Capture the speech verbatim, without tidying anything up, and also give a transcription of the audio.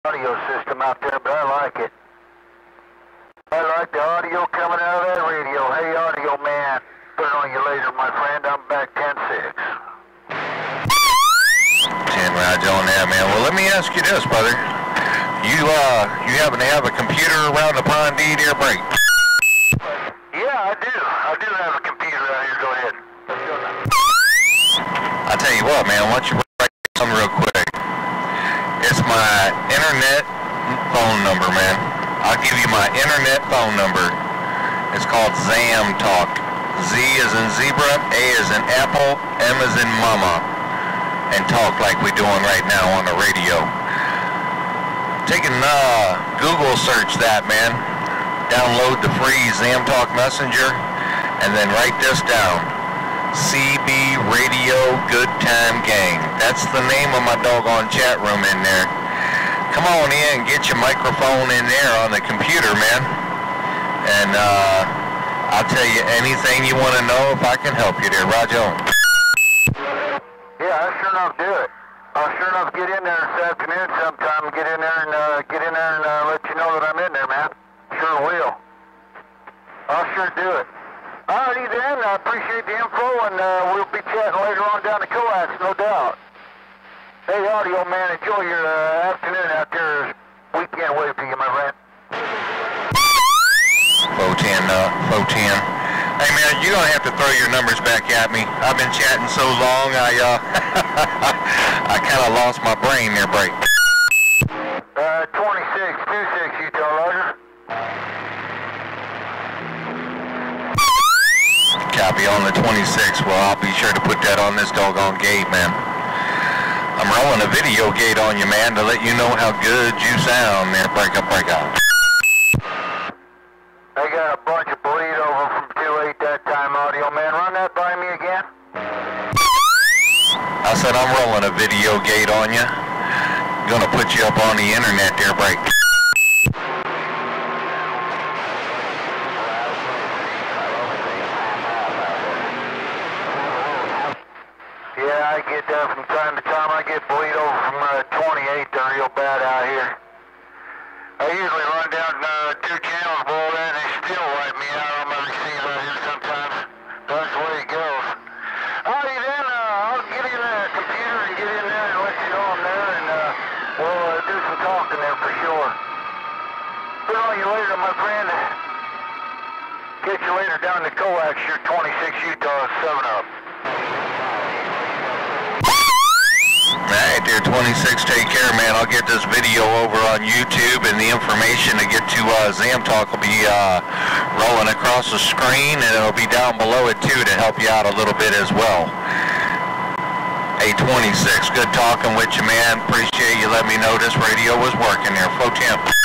Audio system out there, but I like it. I like the audio coming out of that radio. Hey, audio man, put it on you later, my friend. I'm back ten six. ten Roger on that, man. Well, let me ask you this, brother. You, uh, you happen to have a computer around the pond D there, break? Yeah, I do. I do have a computer out here. Go ahead. Let's go now. I'll tell you what, man. Why don't you write something real quick? It's my internet phone number, man. I'll give you my internet phone number. It's called Zam Talk. Z is in zebra, A is in apple, M is in mama. And talk like we're doing right now on the radio. Take a uh, Google search that, man. Download the free Zam Talk Messenger, and then write this down. C B Radio Good Time Gang. That's the name of my doggone chat room in there. Come on in, get your microphone in there on the computer, man. And uh, I'll tell you anything you want to know if I can help you there. Roger on. Yeah, I'll sure enough do it. I'll sure enough get in there this afternoon sometime and get in there and uh, get in there and uh, let you know that I'm in there, man. Sure will. I'll sure do it. Alrighty then, I appreciate the info, and uh, we'll be chatting later on down the coax, no doubt. Hey, audio man, enjoy your uh, afternoon out there. Weekend wave to you, my friend. four ten, uh, four ten. Hey man, you're gonna have to throw your numbers back at me. I've been chatting so long, I uh, I kind of lost my brain there, break. Uh, twenty-six twenty-six, Utah Roger. Copy on the twenty-six. Well, I'll be sure to put that on this doggone gate, man. I'm rolling a video gate on you, man, to let you know how good you sound there. Break up, break up. I got a bunch of bleed over from two eight that time, audio man. Run that by me again. I said I'm rolling a video gate on you. Gonna put you up on the internet there, break. Yeah, I get that from time to time. I get bleed over from uh, twenty-eight. They're real bad out here. I usually run down uh, two channels below that, and they still wipe me out on my receiver out here sometimes. That's the way it goes. Alrighty then, uh, I'll get in the computer and get in there and let you know I'm there, and uh, we'll uh, do some talking there for sure. Put on you later, my friend. Catch you later down in the coax, your twenty-six Utah, seven up. Alright there, twenty-six, take care, man. I'll get this video over on YouTube, and the information to get to uh, Zam Talk will be uh, rolling across the screen, and it'll be down below it too to help you out a little bit as well. Hey, twenty-six, good talking with you, man. Appreciate you letting me know this radio was working there. four ten.